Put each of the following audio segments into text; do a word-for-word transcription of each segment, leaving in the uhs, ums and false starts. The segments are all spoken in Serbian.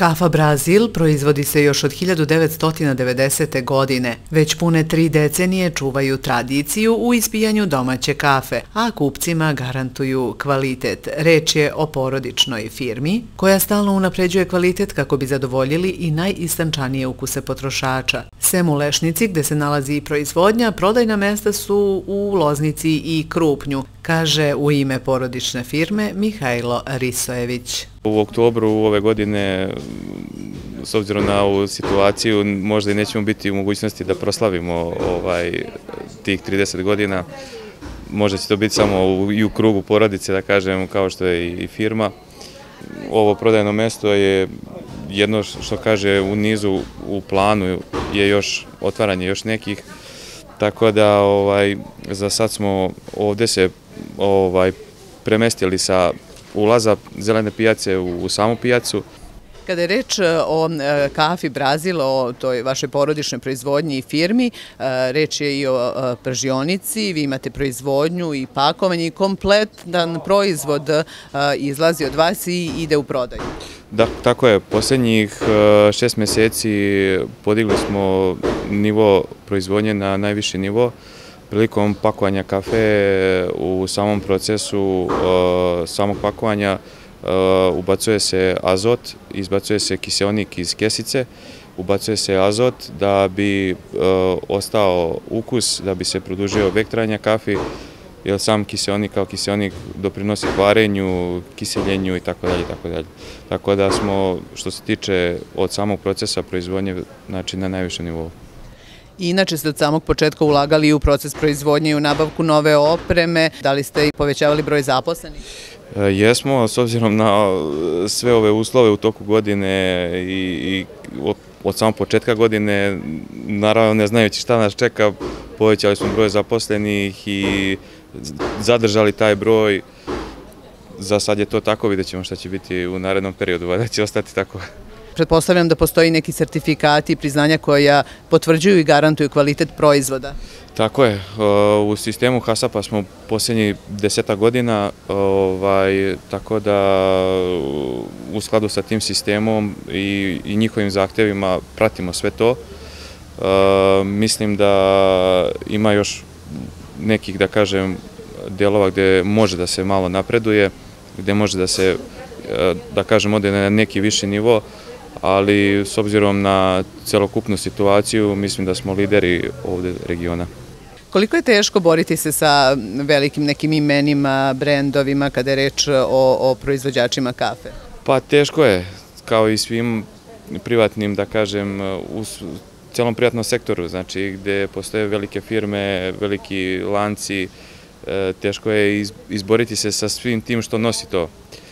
Kafa Brazil proizvodi se još od hiljadu devetsto devedesete. godine. Već pune tri decenije čuvaju tradiciju u ispijanju domaće kafe, a kupcima garantuju kvalitet. Reč je o porodičnoj firmi koja stalno unapređuje kvalitet kako bi zadovoljili i najistančanije ukuse potrošača. Sem u Lešnici, gde se nalazi i proizvodnja, prodajna mesta su u Loznici i Krupnju, kaže u ime porodične firme Mihajlo Risojević. U oktobru ove godine, s obzirom na ovu situaciju, možda i nećemo biti u mogućnosti da proslavimo ovaj, tih trideset godina. Možda će to biti samo u, i u krugu porodice, da kažem, kao što je i firma. Ovo prodajno mesto je jedno što kaže u nizu, u planu je još otvaranje još nekih. Tako da ovaj, za sad smo ovdje se ovaj, premestili sa ulaza Zelene pijace u samu pijacu. Kada je reč o Kafi Brazil, o toj vašoj porodičnoj proizvodnji i firmi, reč je i o pržionici, vi imate proizvodnju i pakovanje i kompletan proizvod izlazi od vas i ide u prodaju. Da, tako je. Posljednjih šest mjeseci podigli smo nivo proizvodnje na najviši nivo. Prilikom pakovanja kafe u samom procesu samog pakovanja ubacuje se azot, izbacuje se kiseonik iz kesice, ubacuje se azot da bi ostao ukus, da bi se produžio vek trajanja kafe, jer sam kiseonik kao kiseonik doprinosi kvarenju, kiseljenju i tako dalje, tako dalje. Tako da smo, što se tiče od samog procesa proizvodnje, znači na najvišem nivou. Inače ste od samog početka ulagali i u proces proizvodnje i u nabavku nove opreme. Da li ste i povećavali broj zaposlenih? Jesmo, s obzirom na sve ove uslove u toku godine i od samog početka godine, naravno ne znajući šta nas čeka, povećali smo broj zaposlenih i zadržali taj broj. Za sad je to tako, vidjet ćemo šta će biti u narednom periodu, da će ostati tako. Pretpostavljam da postoji neki sertifikati i priznanja koja potvrđuju i garantuju kvalitet proizvoda. Tako je. U sistemu HASAP-a smo posljednjih deseta godina, ovaj, tako da u skladu sa tim sistemom i, i njihovim zahtjevima pratimo sve to. E, mislim da ima još nekih, da kažem, delova gdje može da se malo napreduje, gdje može da se, da kažem, ode na neki viši nivo, ali s obzirom na celokupnu situaciju mislim da smo lideri ovdje regiona. Koliko je teško boriti se sa velikim nekim imenima, brendovima kada je reč o, o proizvođačima kafe? Pa teško je, kao i svim privatnim, da kažem, u celom privatnom sektoru, znači gdje postoje velike firme, veliki lanci, teško je izboriti se sa svim tim što nosi to.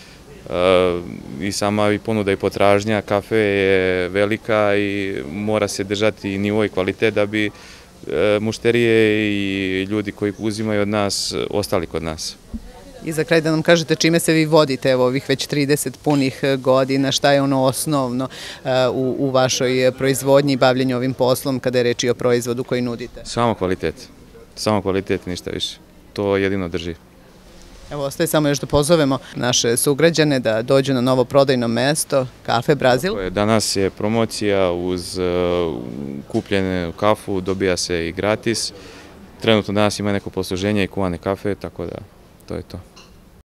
I sama i ponuda i potražnja kafe je velika i mora se držati nivo i kvalitet da bi mušterije i ljudi koji uzimaju od nas ostali kod nas. I za kraj da nam kažete čime se vi vodite evo ovih već trideset punih godina, šta je ono osnovno u, u vašoj proizvodnji i bavljenju ovim poslom kada je reč i o proizvodu koji nudite? Samo kvalitet, samo kvalitet, ništa više. To jedino drži. Evo, ostaje samo još da pozovemo naše sugrađane da dođu na novo prodajno mesto Kafe Brazil. Danas je promocija uz kupljenu kafu, dobija se i gratis. Trenutno danas ima neko posluženje i kuvane kafe, tako da to je to.